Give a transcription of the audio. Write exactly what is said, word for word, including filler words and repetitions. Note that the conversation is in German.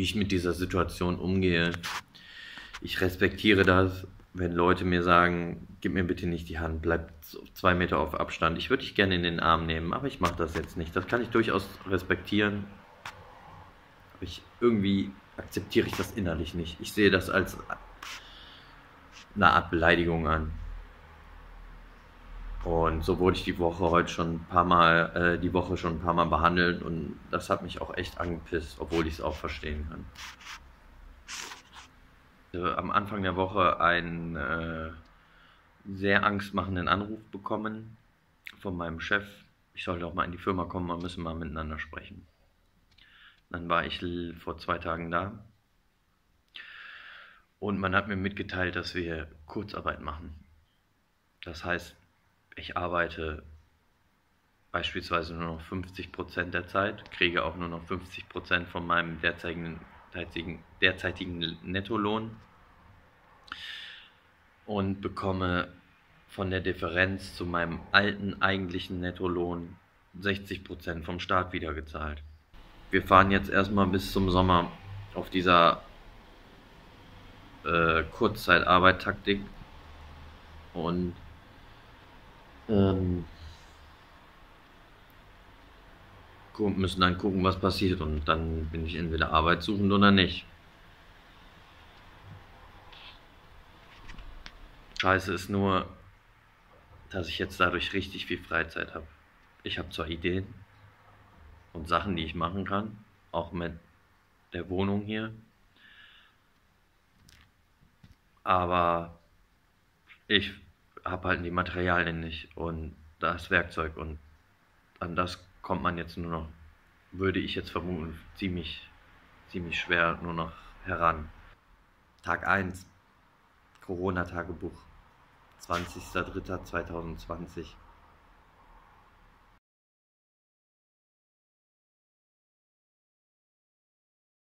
ich mit dieser Situation umgehe. Ich respektiere das, wenn Leute mir sagen, gib mir bitte nicht die Hand, bleib zwei Meter auf Abstand. Ich würde dich gerne in den Arm nehmen, aber ich mache das jetzt nicht. Das kann ich durchaus respektieren. Aber ich, irgendwie akzeptiere ich das innerlich nicht. Ich sehe das als eine Art Beleidigung an. Und so wurde ich die Woche heute schon ein paar Mal, äh, die Woche schon ein paar Mal behandelt und das hat mich auch echt angepisst, obwohl ich es auch verstehen kann. Äh, am Anfang der Woche einen äh, sehr angstmachenden Anruf bekommen von meinem Chef. Ich sollte auch mal in die Firma kommen, wir müssen mal miteinander sprechen. Dann war ich vor zwei Tagen da und man hat mir mitgeteilt, dass wir Kurzarbeit machen. Das heißt, ich arbeite beispielsweise nur noch fünfzig Prozent der Zeit, kriege auch nur noch fünfzig Prozent von meinem derzeitigen, derzeitigen, derzeitigen Nettolohn und bekomme von der Differenz zu meinem alten eigentlichen Nettolohn sechzig Prozent vom Staat wiedergezahlt. Wir fahren jetzt erstmal bis zum Sommer auf dieser äh, Kurzzeitarbeit-Taktik und ähm, müssen dann gucken, was passiert und dann bin ich entweder arbeitssuchend oder nicht. Scheiße ist nur, dass ich jetzt dadurch richtig viel Freizeit habe. Ich habe zwar Ideen und Sachen, die ich machen kann, auch mit der Wohnung hier, aber ich habe halt die Materialien nicht und das Werkzeug und an das kommt man jetzt nur noch, würde ich jetzt vermuten, ziemlich, ziemlich schwer nur noch heran. Tag eins, Corona-Tagebuch, zwanzigster dritter zweitausendzwanzig.